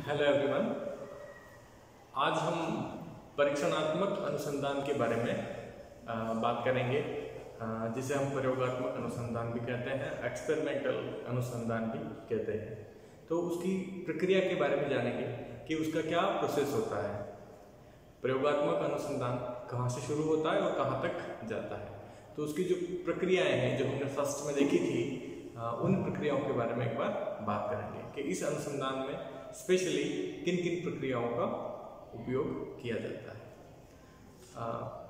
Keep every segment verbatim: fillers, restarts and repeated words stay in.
Hello everyone. आज हम परीक्षणात्मक अनुसंधान के बारे में आ, बात करेंगे, आ, जिसे हम प्रयोगात्मक अनुसंधान भी कहते हैं, एक्सपेरिमेंटल अनुसंधान भी कहते हैं। तो उसकी प्रक्रिया के बारे में जानेंगे कि उसका क्या प्रोसेस होता है। प्रयोगात्मक अनुसंधान कहाँ से शुरू होता है और कहाँ तक जाता है। तो उसकी जो प्रक्रियाएं हैं जो हमने फर्स्ट में देखी थी, आ, उन प्रक्रियाओं के बारे में एक बार बात करेंगे कि इस अनुसंधान में स्पेशली किन किन प्रक्रियाओं का उपयोग किया जाता है। आ,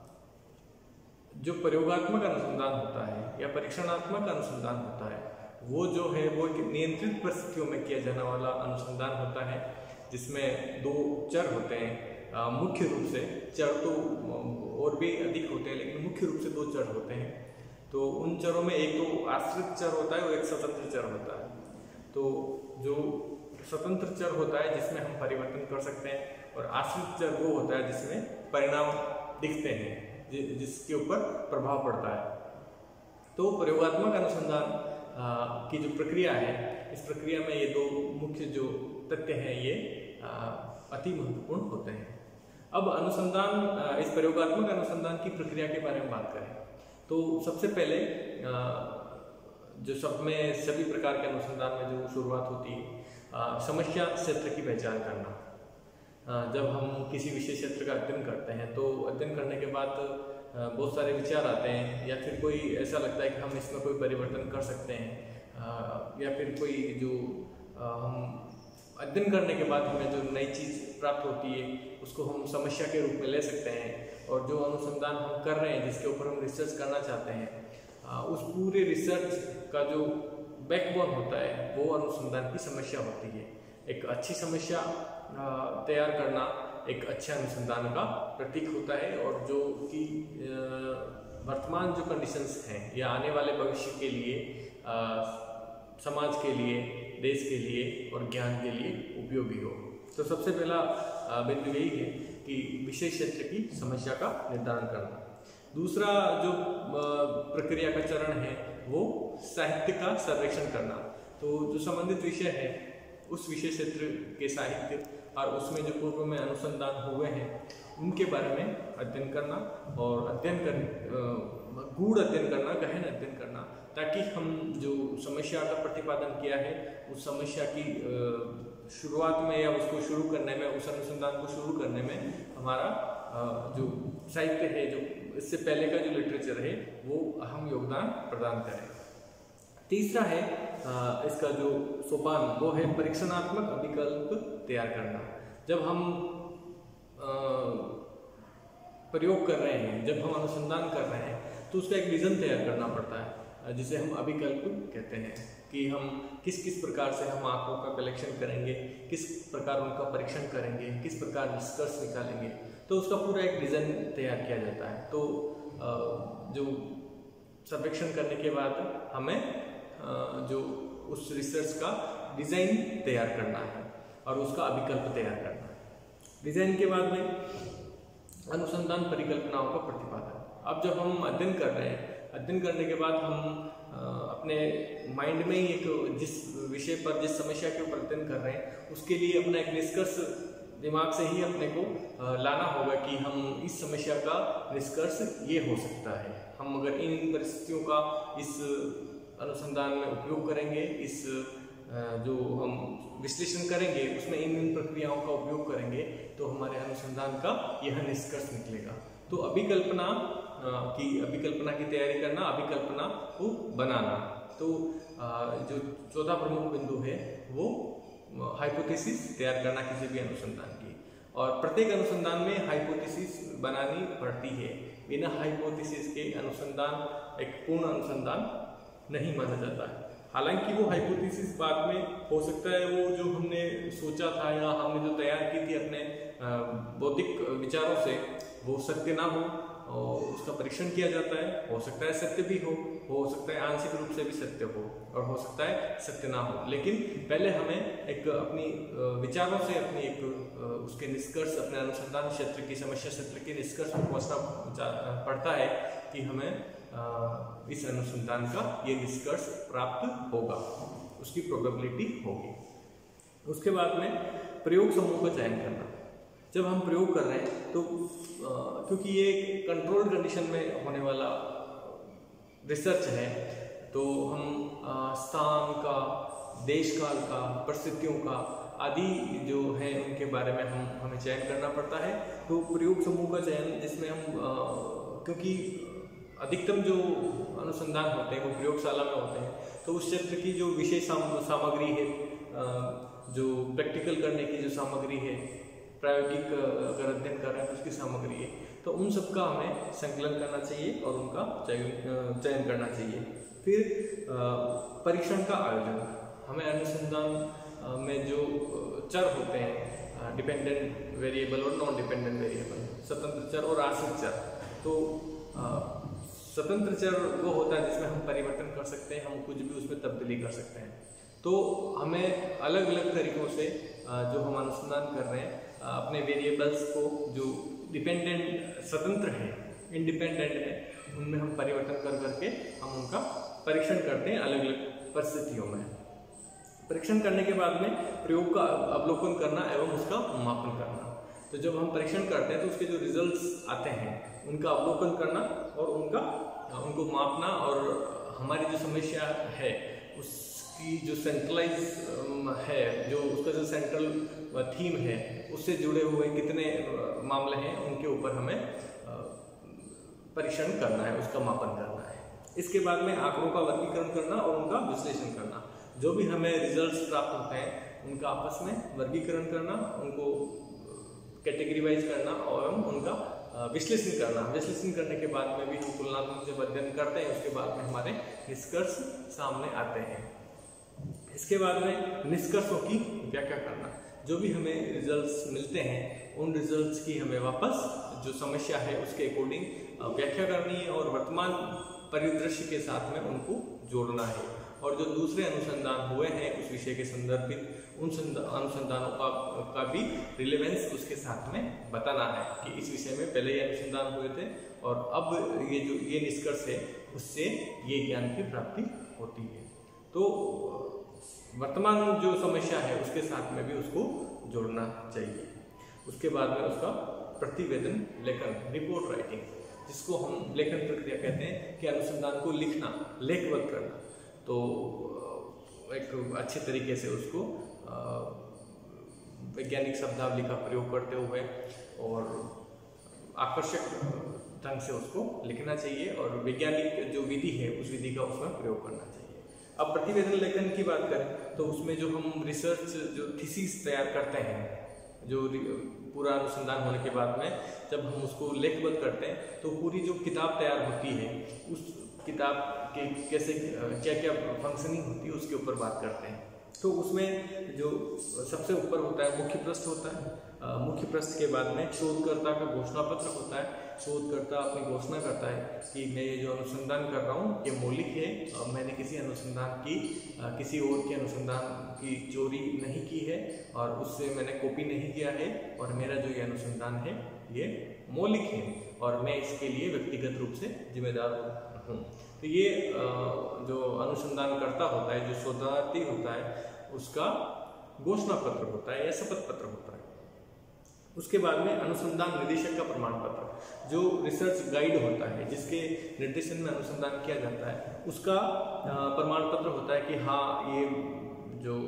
जो प्रयोगात्मक अनुसंधान होता है या परीक्षणात्मक अनुसंधान होता है, वो जो है वो एक नियंत्रित परिस्थितियों में किया जाने वाला अनुसंधान होता है, जिसमें दो चर होते हैं। आ, मुख्य रूप से चर तो और भी अधिक होते हैं, लेकिन मुख्य रूप से दो चर होते हैं। तो उन चरों में एक तो आश्रित चर होता है और एक स्वतंत्र चर होता है। तो जो स्वतंत्र चर होता है जिसमें हम परिवर्तन कर सकते हैं, और आश्रित चर वो होता है जिसमें परिणाम दिखते हैं, जि, जिसके ऊपर प्रभाव पड़ता है। तो प्रयोगात्मक अनुसंधान की जो प्रक्रिया है, इस प्रक्रिया में ये दो मुख्य जो तथ्य हैं ये आ, अति महत्वपूर्ण होते हैं। अब अनुसंधान, इस प्रयोगात्मक अनुसंधान की प्रक्रिया के बारे में बात करें तो सबसे पहले आ, जो सब में सभी प्रकार के अनुसंधान में जो शुरुआत होती है, आ, समस्या क्षेत्र की पहचान करना। आ, जब हम किसी विशेष क्षेत्र का अध्ययन करते हैं तो अध्ययन करने के बाद आ, बहुत सारे विचार आते हैं, या फिर कोई ऐसा लगता है कि हम इसमें कोई परिवर्तन कर सकते हैं, आ, या फिर कोई जो आ, हम अध्ययन करने के बाद हमें जो नई चीज़ प्राप्त होती है उसको हम समस्या के रूप में ले सकते हैं। और जो अनुसंधान हम कर रहे हैं, जिसके ऊपर हम रिसर्च करना चाहते हैं, आ, उस पूरे रिसर्च का जो बैकबोन होता है वो अनुसंधान की समस्या होती है। एक अच्छी समस्या तैयार करना एक अच्छे अनुसंधान का प्रतीक होता है, और जो कि वर्तमान जो कंडीशंस हैं या आने वाले भविष्य के लिए, आ, समाज के लिए, देश के लिए और ज्ञान के लिए उपयोगी हो। तो सबसे पहला बिंदु यही है कि विशेष क्षेत्र की समस्या का निर्धारण करना। दूसरा जो प्रक्रिया का चरण है वो साहित्य का सर्वेक्षण करना। तो जो संबंधित विषय है उस विषय क्षेत्र के साहित्य और उसमें जो पूर्व में अनुसंधान हुए हैं उनके बारे में अध्ययन करना, और अध्ययन कर गूढ़ अध्ययन करना, गहन अध्ययन करना, ताकि हम जो समस्या का प्रतिपादन किया है उस समस्या की शुरुआत में या उसको शुरू करने में, उस अनुसंधान को शुरू करने में हमारा जो साहित्य है, जो इससे पहले का जो लिटरेचर है, वो अहम योगदान प्रदान करें। तीसरा है इसका जो सोपान, वो है परीक्षणात्मक अभिकल्प तैयार करना। जब हम प्रयोग कर रहे हैं, जब हम अनुसंधान कर रहे हैं, तो उसका एक विजन तैयार करना पड़ता है, जिसे हम अभिकल्प कहते हैं कि हम किस किस प्रकार से हम आंकड़ों का कलेक्शन करेंगे, किस प्रकार उनका परीक्षण करेंगे, किस प्रकार निष्कर्ष निकालेंगे। तो उसका पूरा एक विजन तैयार किया जाता है। तो जो सर्वेक्षण करने के बाद हमें जो उस रिसर्च का डिज़ाइन तैयार करना है और उसका अभिकल्प तैयार करना है। डिज़ाइन के बाद में अनुसंधान परिकल्पनाओं का प्रतिपादन। अब जब हम अध्ययन कर रहे हैं, अध्ययन करने के बाद हम अपने माइंड में ही एक जिस विषय पर, जिस समस्या के ऊपर अध्ययन कर रहे हैं, उसके लिए अपना एक निष्कर्ष दिमाग से ही अपने को लाना होगा कि हम इस समस्या का निष्कर्ष ये हो सकता है। हम अगर इन परिस्थितियों का इस अनुसंधान में उपयोग करेंगे, इस जो हम विश्लेषण करेंगे उसमें इन इन प्रक्रियाओं का उपयोग करेंगे, तो हमारे अनुसंधान का यह निष्कर्ष निकलेगा। तो अभिकल्पना की अभिकल्पना की तैयारी करना, अभिकल्पना को बनाना। तो जो चौथा प्रमुख बिंदु है वो हाइपोथेसिस तैयार करना किसी भी अनुसंधान की, और प्रत्येक अनुसंधान में हाइपोथेसिस बनानी पड़ती है। बिना हाइपोथेसिस के अनुसंधान एक पूर्ण अनुसंधान नहीं माना जाता है। हालांकि वो हाइपोथेसिस बाद में हो सकता है वो जो हमने सोचा था या हमने जो तैयार की थी अपने बौद्धिक विचारों से, वो सत्य ना हो, और उसका परीक्षण किया जाता है। हो सकता है सत्य भी हो हो सकता है आंशिक रूप से भी सत्य हो, और हो सकता है सत्य ना हो। लेकिन पहले हमें एक अपनी विचारों से अपनी एक उसके निष्कर्ष, अपने अनुसंधान क्षेत्र की, समस्या क्षेत्र के निष्कर्ष पर पहुंचना पड़ता है कि हमें इस अनुसंधान का ये निष्कर्ष प्राप्त होगा, उसकी प्रोबेबिलिटी होगी। उसके बाद में प्रयोग समूह का चयन करना। जब हम प्रयोग कर रहे हैं तो आ, क्योंकि ये कंट्रोल्ड कंडीशन में होने वाला रिसर्च है, तो हम आ, स्थान का, देश काल का, परिस्थितियों का आदि जो है उनके बारे में हम हमें चयन करना पड़ता है। तो प्रयोग समूह का चयन जिसमें हम आ, क्योंकि अधिकतम जो अनुसंधान होते हैं वो प्रयोगशाला में होते हैं, तो उस क्षेत्र की जो विशेष सामग्री है, जो प्रैक्टिकल करने की जो सामग्री है, प्रायोगिक अगर अध्ययन कर रहे हैं तो उसकी सामग्री है, तो उन सब का हमें संकलन करना चाहिए और उनका चयन चयन करना चाहिए। फिर परीक्षण का आयोजन, हमें अनुसंधान में जो चर होते हैं, डिपेंडेंट वेरिएबल और नॉन डिपेंडेंट वेरिएबल, स्वतंत्र चर और आश्रित चर, तो स्वतंत्र चर वो होता है जिसमें हम परिवर्तन कर सकते हैं, हम कुछ भी उसमें तब्दीली कर सकते हैं। तो हमें अलग अलग तरीकों से जो हम अनुसंधान कर रहे हैं अपने वेरिएबल्स को जो डिपेंडेंट स्वतंत्र है, इंडिपेंडेंट है, उनमें हम परिवर्तन कर करके हम उनका परीक्षण करते हैं अलग अलग परिस्थितियों में। परीक्षण करने के बाद में प्रयोग का अवलोकन करना एवं उसका मापन करना। तो जब हम परीक्षण करते हैं तो उसके जो रिजल्ट्स आते हैं उनका अवलोकन करना और उनका उनको मापना, और हमारी जो समस्या है उसकी जो सेंट्रलाइज है, जो उसका जो सेंट्रल थीम है, उससे जुड़े हुए कितने मामले हैं उनके ऊपर हमें परीक्षण करना है, उसका मापन करना है। इसके बाद में आंकड़ों का वर्गीकरण करना और उनका विश्लेषण करना। जो भी हमें रिजल्ट्स प्राप्त होते हैं उनका आपस में वर्गीकरण करना, उनको कैटेगरीवाइज करना और उनका विश्लेषण करना। विश्लेषण करने के बाद में भी हम तुलनात्मक जब अध्ययन करते हैं उसके बाद में हमारे निष्कर्ष सामने आते हैं। इसके बाद में निष्कर्षों की व्याख्या करना। जो भी हमें रिजल्ट्स मिलते हैं उन रिजल्ट्स की हमें वापस जो समस्या है उसके अकॉर्डिंग व्याख्या करनी है और वर्तमान परिदृश्य के साथ में उनको जोड़ना है, और जो दूसरे अनुसंधान हुए हैं उस विषय के संदर्भित उन अनुसंधानों का, का भी रिलेवेंस उसके साथ में बताना है कि इस विषय में पहले ये अनुसंधान हुए थे और अब ये जो ये निष्कर्ष है उससे ये ज्ञान की प्राप्ति होती है। तो वर्तमान जो समस्या है उसके साथ में भी उसको जोड़ना चाहिए। उसके बाद में उसका प्रतिवेदन लेखन, रिपोर्ट राइटिंग, जिसको हम लेखन प्रक्रिया कहते हैं कि अनुसंधान को लिखना, लेखबद्ध करना। तो एक अच्छे तरीके से उसको वैज्ञानिक शब्दावली का प्रयोग करते हुए और आकर्षक ढंग से उसको लिखना चाहिए और वैज्ञानिक जो विधि है उस विधि का उसमें प्रयोग करना चाहिए। अब प्रतिवेदन लेखन की बात करें तो उसमें जो हम रिसर्च जो थीसिस तैयार करते हैं, जो पूरा अनुसंधान होने के बाद में जब हम उसको लेखबद्ध करते हैं तो पूरी जो किताब तैयार होती है उस किताब के कैसे क्या क्या फंक्शनिंग होती है उसके ऊपर बात करते हैं। तो उसमें जो सबसे ऊपर होता है मुख्य पृष्ठ होता है। मुख्य पृष्ठ के बाद में शोधकर्ता का घोषणा पत्र होता है। शोधकर्ता अपनी घोषणा करता है कि मैं ये जो अनुसंधान कर रहा हूँ ये मौलिक है, मैंने किसी अनुसंधान की किसी और के अनुसंधान की चोरी नहीं की है और उससे मैंने कॉपी नहीं किया है और मेरा जो ये अनुसंधान है ये मौलिक है और मैं इसके लिए व्यक्तिगत रूप से जिम्मेदार हूँ। तो ये जो अनुसंधान करता होता है, जो शोधार्थी होता है, उसका घोषणा पत्र होता है या शपथ पत्र होता है। उसके बाद में अनुसंधान निदेशक का प्रमाण पत्र, जो रिसर्च गाइड होता है जिसके निर्देशन में अनुसंधान किया जाता है, उसका प्रमाण पत्र होता है कि हाँ ये जो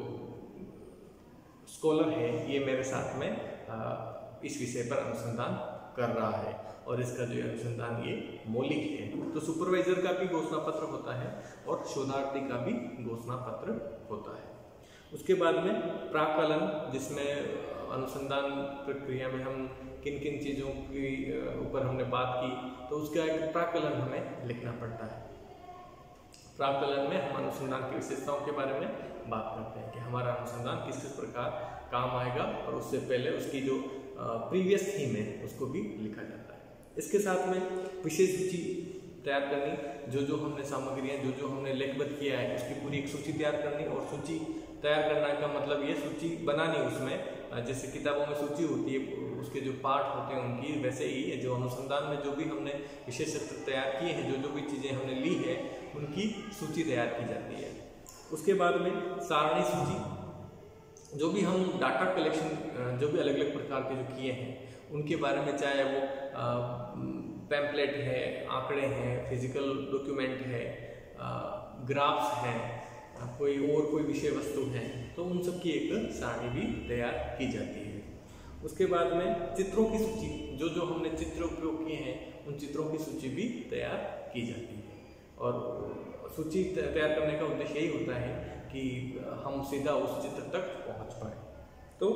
स्कॉलर है ये मेरे साथ में इस विषय पर अनुसंधान कर रहा है और इसका जो अनुसंधान ये मौलिक है। तो सुपरवाइजर का भी घोषणा पत्र होता है और शोधार्थी का भी घोषणा पत्र होता है। उसके बाद में प्राक्कलन, जिसमें अनुसंधान प्रक्रिया में हम किन किन चीज़ों के ऊपर हमने बात की, तो उसका एक प्राक्कलन हमें लिखना पड़ता है। प्राक्कलन में हम अनुसंधान की विशेषताओं के बारे में बात करते हैं कि हमारा अनुसंधान किस किस प्रकार काम आएगा और उससे पहले उसकी जो प्रीवियस थीम है उसको भी लिखा जाता है। इसके साथ में विषय सूची तैयार करनी, जो जो हमने सामग्रियाँ जो जो हमने लेखबद्ध किया है उसकी पूरी एक सूची तैयार करनी। और सूची तैयार करने का मतलब ये सूची बनानी, उसमें जैसे किताबों में सूची होती है उसके जो पार्ट होते हैं उनकी, वैसे ही जो अनुसंधान में जो भी हमने विषय क्षेत्र तैयार किए हैं, जो जो भी चीज़ें हमने ली है उनकी सूची तैयार की जाती है। उसके बाद में सारणी सूची, जो भी हम डाटा कलेक्शन जो भी अलग अलग प्रकार के जो किए हैं उनके बारे में, चाहे वो पैम्पलेट है, आंकड़े हैं, फिजिकल डॉक्यूमेंट है, ग्राफ्स हैं, कोई और कोई विषय वस्तु है, तो उन सब की एक सारणी भी तैयार की जाती है। उसके बाद में चित्रों की सूची, जो जो हमने चित्र उपयोग किए हैं उन चित्रों की सूची भी तैयार की जाती है। और सूची तैयार करने का उद्देश्य यही होता है कि हम सीधा उस चित्र तक पहुंच पाए। तो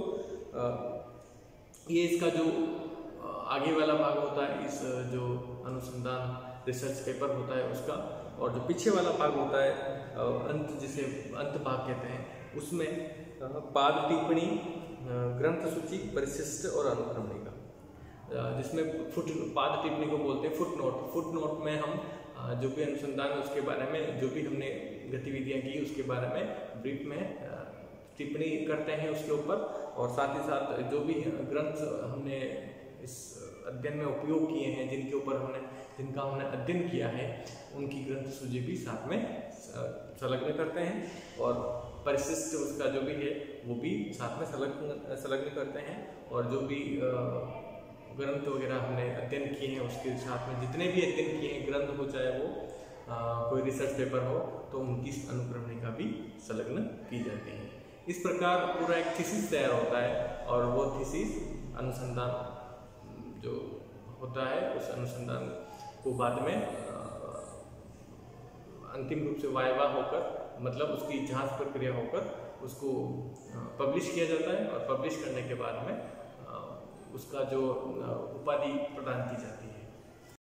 ये इसका जो आगे वाला भाग होता है, इस जो अनुसंधान रिसर्च पेपर होता है उसका, और जो पीछे वाला भाग होता है अंत, जिसे अंत भाग कहते हैं, उसमें पाद टिप्पणी, ग्रंथ सूची, परिशिष्ट और अनुक्रमणिका, जिसमें फुट पाद टिप्पणी को बोलते हैं फुट नोट। फुट नोट में हम जो भी अनुसंधान है उसके बारे में, जो भी हमने गतिविधियां की उसके बारे में ब्रीफ में टिप्पणी करते हैं उसके ऊपर, और साथ ही साथ जो भी ग्रंथ हमने इस अध्ययन में उपयोग किए हैं, जिनके ऊपर हमने जिनका हमने अध्ययन किया है, उनकी ग्रंथ सूची भी साथ में संलग्न करते हैं, और परिशिष्ट उसका जो भी है वो भी साथ में संलग्न संलग्न करते हैं। और जो भी ग्रंथ वगैरह हमने अध्ययन किए हैं उसके साथ में जितने भी अध्ययन किए हैं ग्रंथ हो, चाहे वो आ, कोई रिसर्च पेपर हो, तो उनकी अनुक्रमणिका भी संलग्न की जाती है। इस प्रकार पूरा एक थीसिस तैयार होता है, और वो थीसिस अनुसंधान जो होता है उस अनुसंधान को बाद में अंतिम रूप से वायवा होकर, मतलब उसकी जांच प्रक्रिया होकर उसको पब्लिश किया जाता है, और पब्लिश करने के बाद में उसका जो उपाधि प्रदान की जाती है।